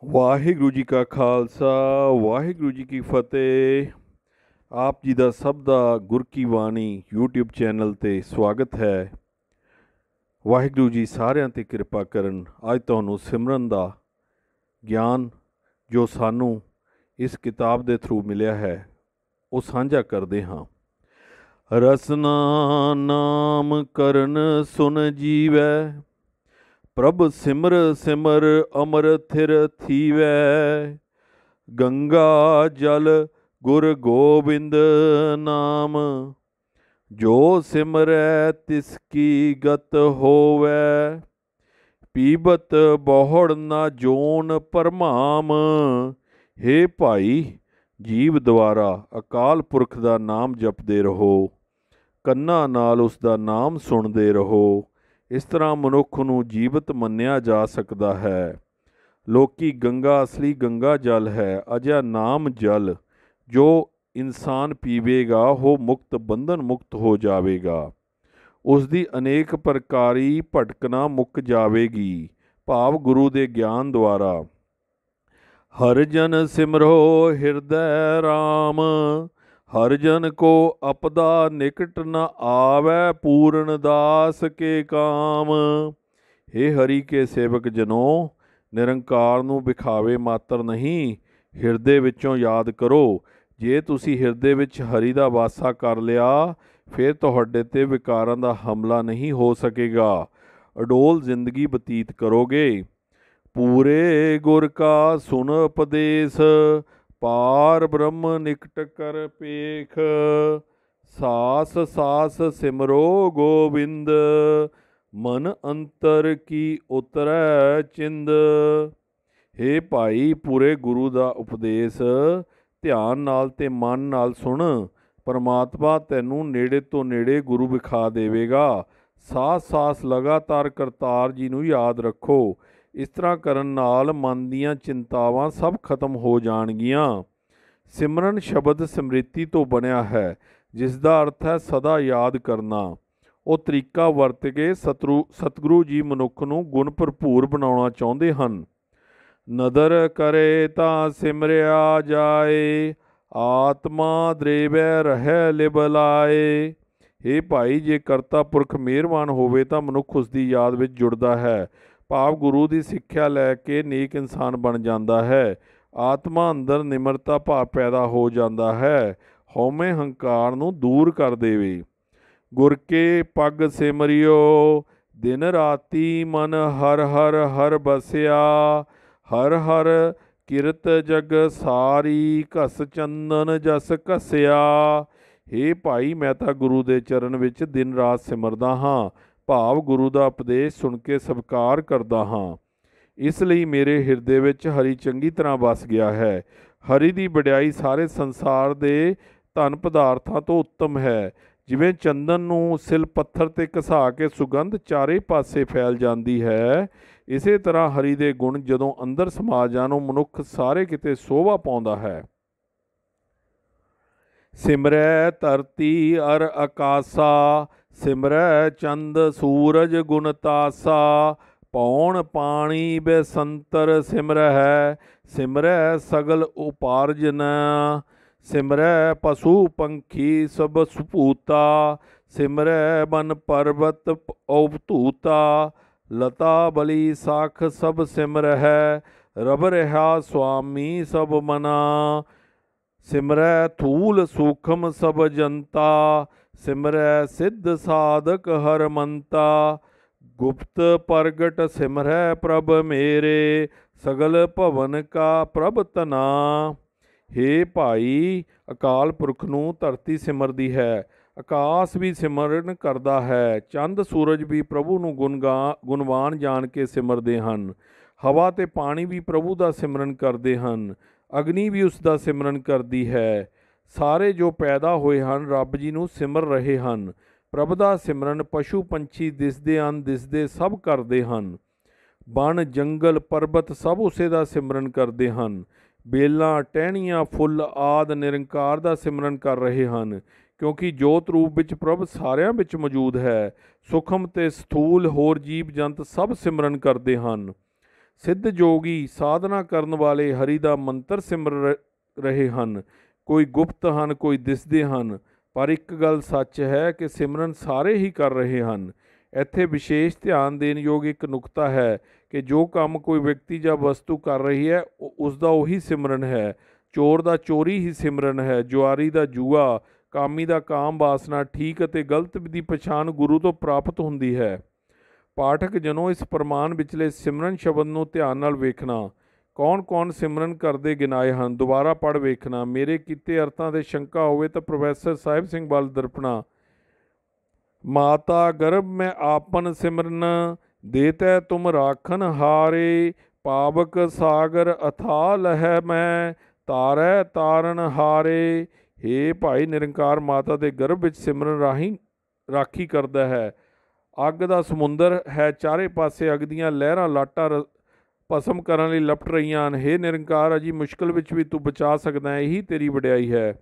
ਵਾਹਿਗੁਰੂ ਜੀ ਕਾ ਖਾਲਸਾ ਵਾਹਿਗੁਰੂ ਜੀ ਕੀ ਫਤਿਹ। ਆਪ ਜੀ ਦਾ ਸਭ ਦਾ ਗੁਰ ਕੀ ਬਾਣੀ YouTube ਚੈਨਲ ਤੇ ਸਵਾਗਤ ਹੈ। ਵਾਹਿਗੁਰੂ ਜੀ ਸਾਰਿਆਂ ਤੇ ਕਿਰਪਾ ਕਰਨ। ਅੱਜ ਤੁਹਾਨੂੰ ਸਿਮਰਨ ਦਾ ਗਿਆਨ ਜੋ ਸਾਨੂੰ ਇਸ ਕਿਤਾਬ ਦੇ ਥਰੂ ਮਿਲਿਆ ਹੈ ਉਹ ਸਾਂਝਾ ਕਰਦੇ ਹਾਂ। ਰਸਨਾ ਨਾਮ ਕਰਨ ਸੁਨ ਜੀਵੈ, ਪ੍ਰਭ ਸਿਮਰ ਸਿਮਰ ਅਮਰ ਥਿਰ ਥੀਵੈ। ਗੰਗਾ ਜਲ ਗੁਰ ਗੋਬਿੰਦ ਨਾਮ, ਜੋ ਸਿਮਰੈ ਤਿਸ ਕੀ ਗਤ ਹੋਵੈ। ਪੀਬਤ ਬਹੁੜ ਨਾ ਜੋਨ ਪਰਮਾਮ। ਹੇ ਭਾਈ, ਜੀਵ ਦੁਆਰਾ ਅਕਾਲ ਪੁਰਖ ਦਾ ਨਾਮ ਜਪਦੇ ਰਹੋ, ਕੰਨਾਂ ਨਾਲ ਉਸ ਦਾ ਨਾਮ ਸੁਣਦੇ ਰਹੋ। ਇਸ ਤਰ੍ਹਾਂ ਮਨੁੱਖ ਨੂੰ ਜੀਵਤ ਮੰਨਿਆ ਜਾ ਸਕਦਾ ਹੈ। ਲੋਕੀ ਗੰਗਾ ਅਸਲੀ ਗੰਗਾ ਜਲ ਹੈ। ਅਜਿਹਾ ਨਾਮ ਜਲ ਜੋ ਇਨਸਾਨ ਪੀਵੇਗਾ ਉਹ ਮੁਕਤ ਬੰਧਨ ਮੁਕਤ ਹੋ ਜਾਵੇਗਾ। ਉਸ ਦੀ ਅਨੇਕ ਪ੍ਰਕਾਰੀ ਭਟਕਣਾ ਮੁੱਕ ਜਾਵੇਗੀ। ਭਾਵ ਗੁਰੂ ਦੇ ਗਿਆਨ ਦੁਆਰਾ। ਹਰਿ ਜਨ ਸਿਮਰੋ ਹਿਰਦੈ ਰਾਮ, ਹਰਿ ਜਨ ਕੋ ਅਪਦਾ ਨਿਕਟ ਨ ਆਵੈ। ਪੂਰਨ ਦਾਸ ਕੇ ਕਾਮ। ਹੇ ਹਰੀ ਕੇ ਸੇਵਕ ਜਨੋ, ਨਿਰੰਕਾਰ ਨੂੰ ਵਿਖਾਵੇ ਮਾਤਰ ਨਹੀਂ, ਹਿਰਦੇ ਵਿੱਚੋਂ ਯਾਦ ਕਰੋ। ਜੇ ਤੁਸੀਂ ਹਿਰਦੇ ਵਿੱਚ ਹਰੀ ਦਾ ਵਾਸਾ ਕਰ ਲਿਆ, ਫਿਰ ਤੁਹਾਡੇ ਤੇ ਵਿਕਾਰਾਂ ਦਾ ਹਮਲਾ ਨਹੀਂ ਹੋ ਸਕੇਗਾ। ਅਡੋਲ ਜ਼ਿੰਦਗੀ ਬਤੀਤ ਕਰੋਗੇ। ਪੂਰੇ ਗੁਰ ਕਾ ਸੁਨ ਉਪਦੇਸ਼, ਪਾਰ ਬ੍ਰਹਮ ਨਿਕਟ ਕਰ ਪੇਖ। ਸਾਸ ਸਾਸ ਸਿਮਰੋ ਗੋਬਿੰਦ, ਮਨ ਅੰਤਰ ਕੀ ਉਤਰੈ ਚਿੰਦ। ਹੇ ਭਾਈ, ਪੂਰੇ ਗੁਰੂ ਦਾ ਉਪਦੇਸ਼ ਧਿਆਨ ਨਾਲ ਤੇ ਮਨ ਨਾਲ ਸੁਣ। ਪਰਮਾਤਮਾ ਤੈਨੂੰ ਨੇੜੇ ਤੋਂ ਨੇੜੇ ਗੁਰੂ ਵਿਖਾ ਦੇਵੇਗਾ। ਸਾਸ ਸਾਸ ਲਗਾਤਾਰ ਕਰਤਾਰ ਜੀ ਨੂੰ ਯਾਦ ਰੱਖੋ। ਇਸ ਤਰ੍ਹਾਂ ਕਰਨ ਨਾਲ ਮਨ ਦੀਆਂ ਚਿੰਤਾਵਾਂ ਸਭ ਖਤਮ ਹੋ ਜਾਣਗੀਆਂ। ਸਿਮਰਨ ਸ਼ਬਦ ਸਮ੍ਰਿਤੀ ਤੋਂ ਬਣਿਆ ਹੈ, ਜਿਸ ਦਾ ਅਰਥ ਹੈ ਸਦਾ ਯਾਦ ਕਰਨਾ। ਉਹ ਤਰੀਕਾ ਵਰਤ ਕੇ ਸਤਿਗੁਰੂ ਜੀ ਮਨੁੱਖ ਨੂੰ ਗੁਣ ਭਰਪੂਰ ਬਣਾਉਣਾ ਚਾਹੁੰਦੇ ਹਨ। ਨਦਰ ਕਰੇ ਤਾਂ ਸਿਮਰਿਆ ਜਾਏ, ਆਤਮਾ ਦ੍ਰੇਵੈ ਰਹਿ ਲਿਵ ਲਾਏ। ਹੇ ਭਾਈ, ਜੇ ਕਰਤਾ ਪੁਰਖ ਮਿਹਰਬਾਨ ਹੋਵੇ ਤਾਂ ਮਨੁੱਖ ਉਸ ਦੀ ਯਾਦ ਵਿੱਚ ਜੁੜਦਾ ਹੈ। ਭਾਵ ਗੁਰੂ ਦੀ ਸਿੱਖਿਆ ਲੈ ਕੇ ਨੇਕ ਇਨਸਾਨ ਬਣ ਜਾਂਦਾ ਹੈ। ਆਤਮਾ ਅੰਦਰ ਨਿਮਰਤਾ ਭਾਵ ਪੈਦਾ ਹੋ ਜਾਂਦਾ ਹੈ। ਹਉਮੈ ਹੰਕਾਰ ਨੂੰ ਦੂਰ ਕਰ ਦੇਵੇ। ਗੁਰ ਕੇ ਪੱਗ ਸਿਮਰਿਓ, ਦਿਨ ਰਾਤੀ ਮਨ ਹਰ ਹਰ ਹਰ ਬਸਿਆ। ਹਰ ਹਰ ਕਿਰਤ ਜਗ ਸਾਰੀ, ਘਸ ਚੰਦਨ ਜਸ ਘਸਿਆ। ਹੇ ਭਾਈ, ਮੈਂ ਤਾਂ ਗੁਰੂ ਦੇ ਚਰਨ ਵਿੱਚ ਦਿਨ ਰਾਤ ਸਿਮਰਦਾ ਹਾਂ। ਭਾਵ ਗੁਰੂ ਦਾ ਉਪਦੇਸ਼ ਸੁਣ ਕੇ ਸਵੀਕਾਰ ਕਰਦਾ ਹਾਂ। ਇਸ ਲਈ ਮੇਰੇ ਹਿਰਦੇ ਵਿੱਚ ਹਰੀ ਚੰਗੀ ਤਰ੍ਹਾਂ ਵਸ ਗਿਆ ਹੈ। ਹਰੀ ਦੀ ਵਡਿਆਈ ਸਾਰੇ ਸੰਸਾਰ ਦੇ ਧਨ ਪਦਾਰਥਾਂ ਤੋਂ ਉੱਤਮ ਹੈ। ਜਿਵੇਂ ਚੰਦਨ ਨੂੰ ਸਿਲ ਪੱਥਰ ਤੇ ਘਸਾ ਕੇ ਸੁਗੰਧ ਚਾਰੇ ਪਾਸੇ ਫੈਲ ਜਾਂਦੀ ਹੈ, ਇਸੇ ਤਰ੍ਹਾਂ ਹਰੀ ਦੇ ਗੁਣ ਜਦੋਂ ਅੰਦਰ ਸਮਾ ਜਾਣ ਉਹ ਮਨੁੱਖ ਸਾਰੇ ਕਿਤੇ ਸੋਭਾ ਪਾਉਂਦਾ ਹੈ। ਸਿਮਰੈ ਧਰਤੀ ਅਰ ਆਕਾਸਾ, ਸਿਮਰੈ ਚੰਦ ਸੂਰਜ ਗੁਣ ਤਾਸਾ। ਪੌਣ ਪਾਣੀ ਬੇਸੰਤਰ ਸਿਮਰਹਿ, ਸਿਮਰੈ ਸਗਲ ਉਪਾਰਜਨਾ। ਸਿਮਰੈ ਪਸ਼ੂ ਪੰਖੀ ਸਭ ਸੁਭੂਤਾ, ਸਿਮਰੈ ਬਨ ਪਰਬਤ ਅਵਧੂਤਾ। ਲਤਾ ਬਲੀ ਸਾਖ ਸਭ ਸਿਮਰਹਿ, ਰਬ ਰਿਹਾ ਸੁਆਮੀ ਸਭ ਮਨਾ। ਸਿਮਰੈ ਥੂਲ ਸੂਖਮ ਸਭ ਜਨਤਾ, ਸਿਮਰੈ ਸਿੱਧ ਸਾਧਕ ਹਰ ਮੰਤਾ। ਗੁਪਤ ਪ੍ਰਗਟ ਸਿਮਰੈ ਪ੍ਰਭ ਮੇਰੇ, ਸਗਲ ਭਵਨ ਕਾ ਪ੍ਰਭ ਤਨਾ। ਹੇ ਭਾਈ, ਅਕਾਲ ਪੁਰਖ ਨੂੰ ਧਰਤੀ ਸਿਮਰਦੀ ਹੈ, ਆਕਾਸ਼ ਵੀ ਸਿਮਰਨ ਕਰਦਾ ਹੈ। ਚੰਦ ਸੂਰਜ ਵੀ ਪ੍ਰਭੂ ਨੂੰ ਗੁਣਵਾਨ ਜਾਣ ਕੇ ਸਿਮਰਦੇ ਹਨ। ਹਵਾ ਤੇ ਪਾਣੀ ਵੀ ਪ੍ਰਭੂ ਦਾ ਸਿਮਰਨ ਕਰਦੇ ਹਨ। ਅਗਨੀ ਵੀ ਉਸ ਦਾ ਸਿਮਰਨ ਕਰਦੀ ਹੈ। ਸਾਰੇ ਜੋ ਪੈਦਾ ਹੋਏ ਹਨ ਰੱਬ ਜੀ ਨੂੰ ਸਿਮਰ ਰਹੇ ਹਨ। ਪ੍ਰਭ ਦਾ ਸਿਮਰਨ ਪਸ਼ੂ ਪੰਛੀ ਦਿਸਦੇ ਅਣਦਿਸਦੇ ਸਭ ਕਰਦੇ ਹਨ। ਬਨ ਜੰਗਲ ਪਰਬਤ ਸਭ ਉਸੇ ਦਾ ਸਿਮਰਨ ਕਰਦੇ ਹਨ। ਬੇਲਾਂ ਟਹਿਣੀਆਂ ਫੁੱਲ ਆਦਿ ਨਿਰੰਕਾਰ ਦਾ ਸਿਮਰਨ ਕਰ ਰਹੇ ਹਨ, ਕਿਉਂਕਿ ਜੋਤ ਰੂਪ ਵਿੱਚ ਪ੍ਰਭ ਸਾਰਿਆਂ ਵਿੱਚ ਮੌਜੂਦ ਹੈ। ਸੂਖਮ ਤੇ ਸਥੂਲ ਹੋਰ ਜੀਵ ਜੰਤ ਸਭ ਸਿਮਰਨ ਕਰਦੇ ਹਨ। ਸਿੱਧ ਜੋਗੀ ਸਾਧਨਾ ਕਰਨ ਵਾਲੇ ਹਰੀ ਦਾ ਮੰਤਰ ਸਿਮਰ ਰਹੇ ਹਨ। ਕੋਈ ਗੁਪਤ ਹਨ, ਕੋਈ ਦਿਸਦੇ ਹਨ, ਪਰ ਇੱਕ ਗੱਲ ਸੱਚ ਹੈ ਕਿ ਸਿਮਰਨ ਸਾਰੇ ਹੀ ਕਰ ਰਹੇ ਹਨ। ਇੱਥੇ ਵਿਸ਼ੇਸ਼ ਧਿਆਨ ਦੇਣ ਯੋਗ ਇੱਕ ਨੁਕਤਾ ਹੈ ਕਿ ਜੋ ਕੰਮ ਕੋਈ ਵਿਅਕਤੀ ਜਾਂ ਵਸਤੂ ਕਰ ਰਹੀ ਹੈ ਉਸ ਦਾ ਉਹੀ ਸਿਮਰਨ ਹੈ। ਚੋਰ ਦਾ ਚੋਰੀ ਹੀ ਸਿਮਰਨ ਹੈ, ਜੁਆਰੀ ਦਾ ਜੂਆ, ਕਾਮੀ ਦਾ ਕਾਮ ਵਾਸਨਾ। ਠੀਕ ਅਤੇ ਗਲਤ ਦੀ ਪਛਾਣ ਗੁਰੂ ਤੋਂ ਪ੍ਰਾਪਤ ਹੁੰਦੀ ਹੈ। ਪਾਠਕ ਜਨੋ ਇਸ ਪ੍ਰਮਾਣ ਵਿਚਲੇ ਸਿਮਰਨ ਸ਼ਬਦ ਨੂੰ ਧਿਆਨ ਨਾਲ ਵੇਖਣਾ। ਕੌਣ ਕੌਣ ਸਿਮਰਨ ਕਰਦੇ ਗਿਨਾਏ ਹਨ, ਦੁਬਾਰਾ ਪੜ੍ਹ ਵੇਖਣਾ। ਮੇਰੇ ਕੀਤੇ ਅਰਥਾਂ ਤੇ ਸ਼ੰਕਾ ਹੋਵੇ ਤਾਂ ਪ੍ਰੋਫੈਸਰ ਸਾਹਿਬ ਸਿੰਘ ਵੱਲ ਦਰਪਣਾ। ਮਾਤਾ ਗਰਭ ਮੈਂ ਆਪਨ ਸਿਮਰਨ, ਦੇਤੈ ਤੁਮ ਰਾਖਨ ਹਾਰੇ। ਪਾਵਕ ਸਾਗਰ ਅਥਾ ਲਹੈ ਮੈਂ, ਤਾਰੈ ਤਾਰਨ ਹਾਰੇ। ਹੇ ਭਾਈ ਨਿਰੰਕਾਰ ਮਾਤਾ ਦੇ ਗਰਭ ਵਿੱਚ ਸਿਮਰਨ ਰਾਹੀਂ ਰਾਖੀ ਕਰਦਾ ਹੈ। ਅੱਗ ਦਾ ਸਮੁੰਦਰ ਹੈ, ਚਾਰੇ ਪਾਸੇ ਅੱਗ ਦੀਆਂ ਲਹਿਰਾਂ ਲਾਟਾਂ ਭਸਮ ਕਰਨ ਲਈ ਲਪਟ ਰਹੀਆਂ ਹਨ। ਹੇ ਨਿਰੰਕਾਰ, ਅਜੀ ਮੁਸ਼ਕਿਲ ਵਿੱਚ ਵੀ ਤੂੰ ਬਚਾ ਸਕਦਾ ਹੈ, ਇਹੀ ਤੇਰੀ ਵਡਿਆਈ ਹੈ।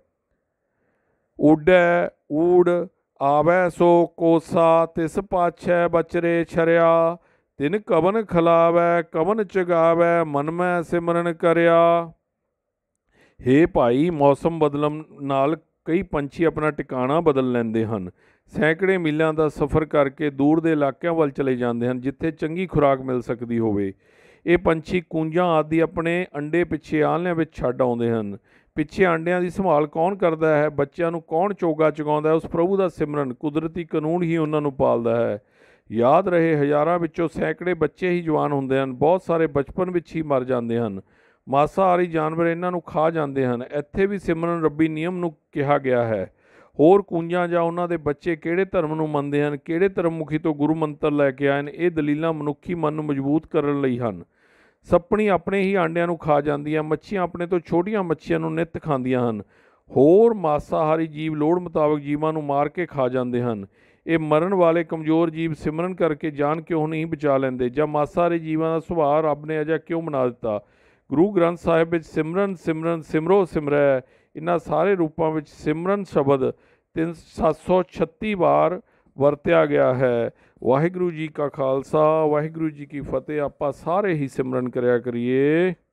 ਊਡੈ ਊੜ ਆਵੈ ਸੋ ਕੋਸਾ, ਤਿਸ ਪਾਛੈ ਬਚਰੇ ਛਰਿਆ। ਤਿਨ ਕਵਨ ਖਲਾਵੈ ਕਵਨ ਚਗਾਵੈ, ਮਨ ਮੈਂ ਸਿਮਰਨ ਕਰਿਆ। ਹੇ ਭਾਈ, ਮੌਸਮ ਬਦਲਣ ਨਾਲ ਕਈ ਪੰਛੀ ਆਪਣਾ ਟਿਕਾਣਾ ਬਦਲ ਲੈਂਦੇ ਹਨ। ਸੈਂਕੜੇ ਮੀਲਾਂ ਦਾ ਸਫ਼ਰ ਕਰਕੇ ਦੂਰ ਦੇ ਇਲਾਕਿਆਂ ਵੱਲ ਚਲੇ ਜਾਂਦੇ ਹਨ, ਜਿੱਥੇ ਚੰਗੀ ਖੁਰਾਕ ਮਿਲ ਸਕਦੀ ਹੋਵੇ। ਇਹ ਪੰਛੀ ਕੂੰਜਾਂ ਆਦਿ ਆਪਣੇ ਅੰਡੇ ਪਿੱਛੇ ਆਲ੍ਹਣਿਆਂ ਵਿੱਚ ਛੱਡ ਆਉਂਦੇ ਹਨ। ਪਿੱਛੇ ਆਂਡਿਆਂ ਦੀ ਸੰਭਾਲ ਕੌਣ ਕਰਦਾ ਹੈ, ਬੱਚਿਆਂ ਨੂੰ ਕੌਣ ਚੋਗਾ ਚੁਗਾਉਂਦਾ ਹੈ? ਉਸ ਪ੍ਰਭੂ ਦਾ ਸਿਮਰਨ, ਕੁਦਰਤੀ ਕਾਨੂੰਨ ਹੀ ਉਹਨਾਂ ਨੂੰ ਪਾਲਦਾ ਹੈ। ਯਾਦ ਰਹੇ, ਹਜ਼ਾਰਾਂ ਵਿੱਚੋਂ ਸੈਂਕੜੇ ਬੱਚੇ ਹੀ ਜਵਾਨ ਹੁੰਦੇ ਹਨ, ਬਹੁਤ ਸਾਰੇ ਬਚਪਨ ਵਿੱਚ ਹੀ ਮਰ ਜਾਂਦੇ ਹਨ। ਮਾਸਾਹਾਰੀ ਜਾਨਵਰ ਇਹਨਾਂ ਨੂੰ ਖਾ ਜਾਂਦੇ ਹਨ। ਇੱਥੇ ਵੀ ਸਿਮਰਨ ਰੱਬੀ ਨਿਯਮ ਨੂੰ ਕਿਹਾ ਗਿਆ ਹੈ। ਹੋਰ ਕੂੰਜਾਂ ਜਾਂ ਉਹਨਾਂ ਦੇ ਬੱਚੇ ਕਿਹੜੇ ਧਰਮ ਨੂੰ ਮੰਨਦੇ ਹਨ, ਕਿਹੜੇ ਧਰਮ ਮੁਖੀ ਤੋਂ ਗੁਰੂ ਮੰਤਰ ਲੈ ਕੇ ਆਏ ਹਨ, ਇਹ ਦਲੀਲਾਂ ਮਨੁੱਖੀ ਮਨ ਨੂੰ ਮਜ਼ਬੂਤ ਕਰਨ ਲਈ ਹਨ। ਸੱਪਣੀ ਆਪਣੇ ਹੀ ਆਂਡਿਆਂ ਨੂੰ ਖਾ ਜਾਂਦੀ ਹੈ, ਮੱਛੀਆਂ ਆਪਣੇ ਤੋਂ ਛੋਟੀਆਂ ਮੱਛੀਆਂ ਨੂੰ ਨਿੱਤ ਖਾਂਦੀਆਂ ਹਨ। ਹੋਰ ਮਾਸਾਹਾਰੀ ਜੀਵ ਲੋੜ ਮੁਤਾਬਕ ਜੀਵਾਂ ਨੂੰ ਮਾਰ ਕੇ ਖਾ ਜਾਂਦੇ ਹਨ। ਇਹ ਮਰਨ ਵਾਲੇ ਕਮਜ਼ੋਰ ਜੀਵ ਸਿਮਰਨ ਕਰਕੇ ਜਾਨ ਕਿਉਂ ਨਹੀਂ ਬਚਾ ਲੈਂਦੇ, ਜਾਂ ਮਾਸਾਹਾਰੀ ਜੀਵਾਂ ਦਾ ਸੁਭਾਅ ਰੱਬ ਨੇ ਅਜਿਹਾ ਕਿਉਂ ਬਣਾ ਦਿੱਤਾ? ਗੁਰੂ ਗ੍ਰੰਥ ਸਾਹਿਬ ਵਿੱਚ ਸਿਮਰਨ ਸਿਮਰਨ ਸਿਮਰੋ ਸਿਮਰੈ, ਇਹਨਾਂ ਸਾਰੇ ਰੂਪਾਂ ਵਿੱਚ ਸਿਮਰਨ ਸ਼ਬਦ 736 ਵਾਰ ਵਰਤਿਆ ਗਿਆ ਹੈ। ਵਾਹਿਗੁਰੂ ਜੀ ਕਾ ਖਾਲਸਾ, ਵਾਹਿਗੁਰੂ ਜੀ ਕੀ ਫਤਿਹ। ਆਪਾਂ ਸਾਰੇ ਹੀ ਸਿਮਰਨ ਕਰਿਆ ਕਰੀਏ।